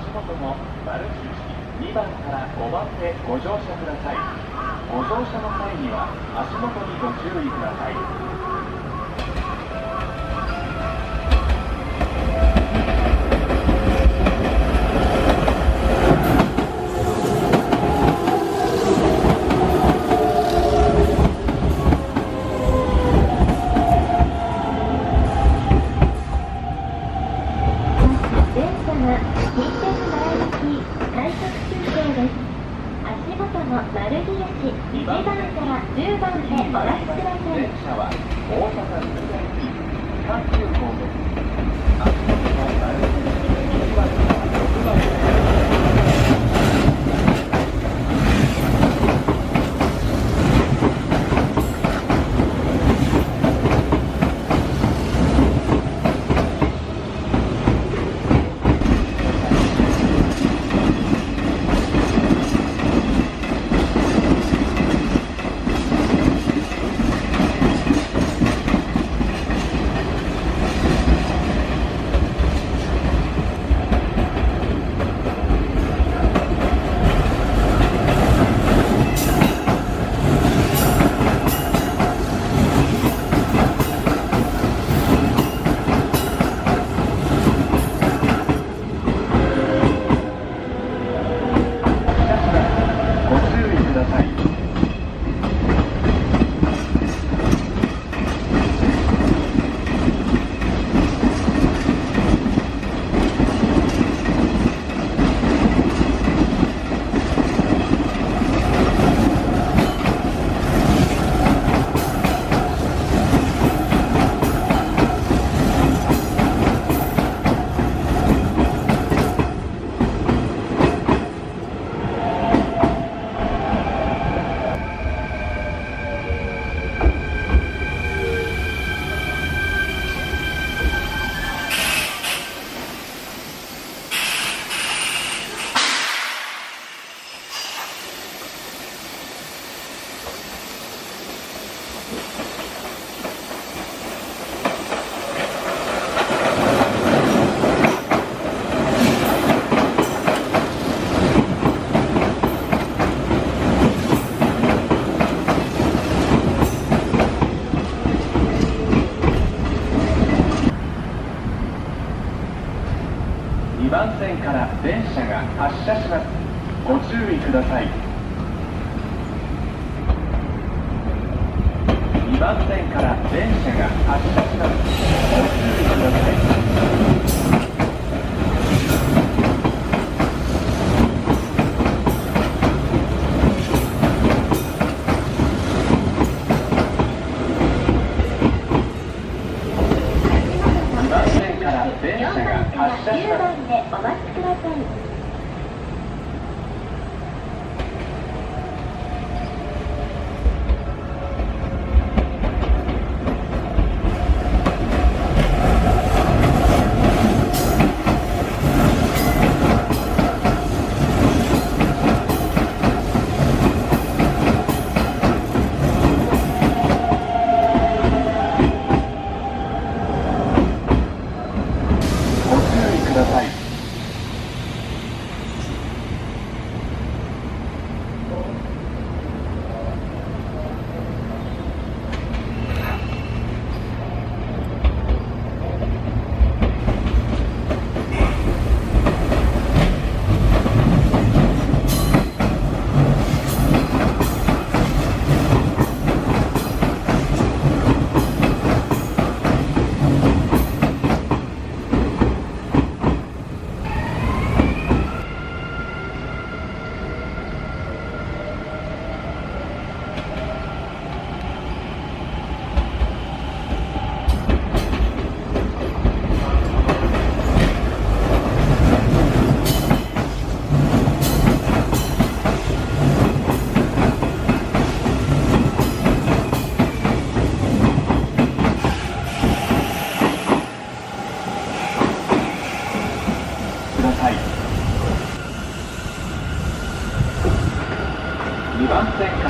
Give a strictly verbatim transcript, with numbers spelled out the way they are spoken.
元の丸印にばんからごばんでご乗車ください。ご乗車の際には足元にご注意ください。にばんからじゅうばんでお待ちください。電車は大阪梅田駅阪急行です。足元の丸印いちばんからろくばんです。にばん線から電車が発車します。ご注意ください。にばん線から電車が発車します。ご注意ください。電車が発車します。 お待ちください。 ください。にばん線から